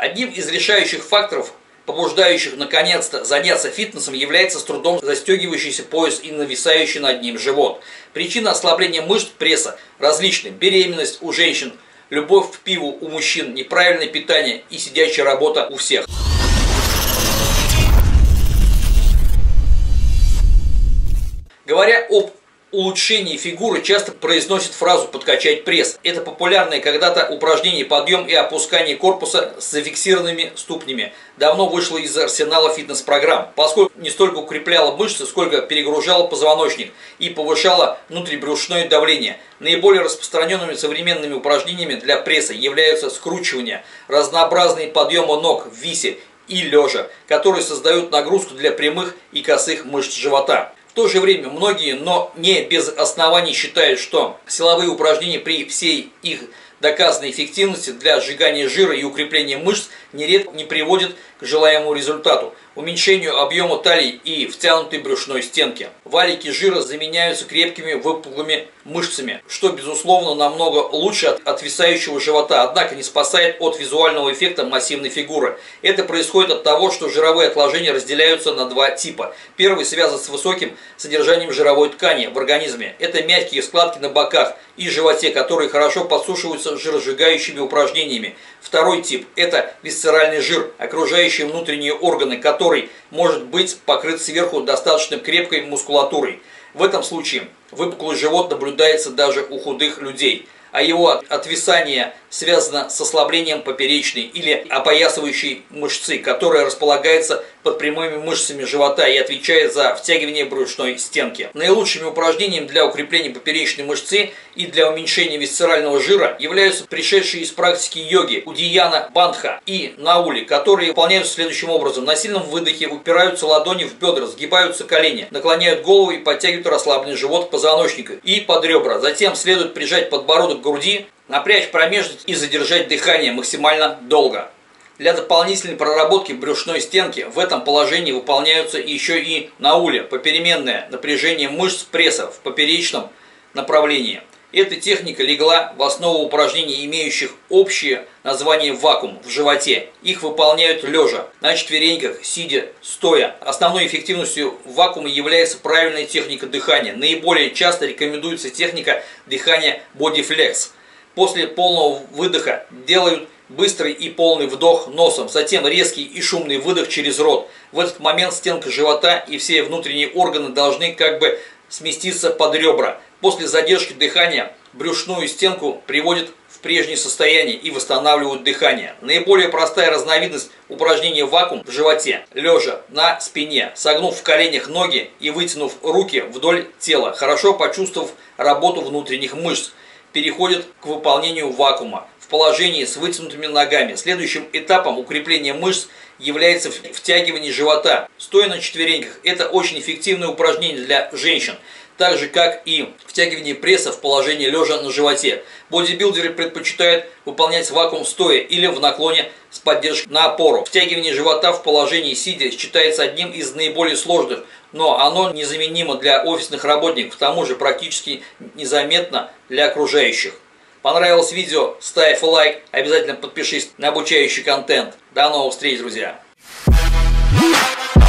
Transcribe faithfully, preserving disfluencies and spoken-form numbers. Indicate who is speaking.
Speaker 1: Одним из решающих факторов, побуждающих наконец-то заняться фитнесом, является с трудом застегивающийся пояс и нависающий над ним живот. Причина ослабления мышц пресса различны: беременность у женщин, любовь к пиву у мужчин, неправильное питание и сидячая работа у всех. Говоря об улучшении фигуры, часто произносят фразу «подкачать пресс». Это популярное когда-то упражнение подъем и опускание корпуса с зафиксированными ступнями. Давно вышло из арсенала фитнес-программ, поскольку не столько укрепляло мышцы, сколько перегружало позвоночник и повышало внутрибрюшное давление. Наиболее распространенными современными упражнениями для пресса являются скручивание, разнообразные подъемы ног в висе и лежа, которые создают нагрузку для прямых и косых мышц живота. В то же время многие, но не без оснований, считают, что силовые упражнения при всей их доказанной эффективности для сжигания жира и укрепления мышц нередко не приводят к желаемому результату – уменьшению объема талии и втянутой брюшной стенки. Валики жира заменяются крепкими выпуклыми мышцами, что, безусловно, намного лучше от отвисающего живота, однако не спасает от визуального эффекта массивной фигуры. Это происходит от того, что жировые отложения разделяются на два типа. Первый связан с высоким содержанием жировой ткани в организме. Это мягкие складки на боках и животе, которые хорошо подсушиваются жиросжигающими упражнениями. Второй тип – это висцеральный жир, окружающий внутренние органы, который может быть покрыт сверху достаточно крепкой мускулатурой. В этом случае выпуклый живот наблюдается даже у худых людей, а его отвисание связано с ослаблением поперечной или опоясывающей мышцы, которая располагается под прямыми мышцами живота и отвечает за втягивание брюшной стенки. Наилучшими упражнениями для укрепления поперечной мышцы и для уменьшения висцерального жира являются пришедшие из практики йоги Удияна Бандха и Наули, которые выполняются следующим образом. На сильном выдохе упираются ладони в бедра, сгибаются колени, наклоняют голову и подтягивают расслабленный живот к позвоночнику и под ребра. Затем следует прижать подбородок к груди, напрячь промежность и задержать дыхание максимально долго. Для дополнительной проработки брюшной стенки в этом положении выполняются еще и наули, попеременное напряжение мышц пресса в поперечном направлении. Эта техника легла в основу упражнений, имеющих общее название вакуум в животе. Их выполняют лежа, на четвереньках, сидя, стоя. Основной эффективностью вакуума является правильная техника дыхания. Наиболее часто рекомендуется техника дыхания бодифлекс. После полного выдоха делают быстрый и полный вдох носом, затем резкий и шумный выдох через рот. В этот момент стенка живота и все внутренние органы должны как бы сместиться под ребра. После задержки дыхания брюшную стенку приводят в прежнее состояние и восстанавливают дыхание. Наиболее простая разновидность упражнения вакуум в животе, лежа на спине, согнув в коленях ноги и вытянув руки вдоль тела, хорошо почувствовав работу внутренних мышц, переходит к выполнению вакуума в положении с вытянутыми ногами. Следующим этапом укрепления мышц является втягивание живота, стоя на четвереньках. Это очень эффективное упражнение для женщин, так же как и втягивание пресса в положении лежа на животе. Бодибилдеры предпочитают выполнять вакуум стоя или в наклоне с поддержкой на опору. Втягивание живота в положении сидя считается одним из наиболее сложных, но оно незаменимо для офисных работников, к тому же практически незаметно для окружающих. Понравилось видео? Ставь лайк, обязательно подпишись на обучающий контент. До новых встреч, друзья!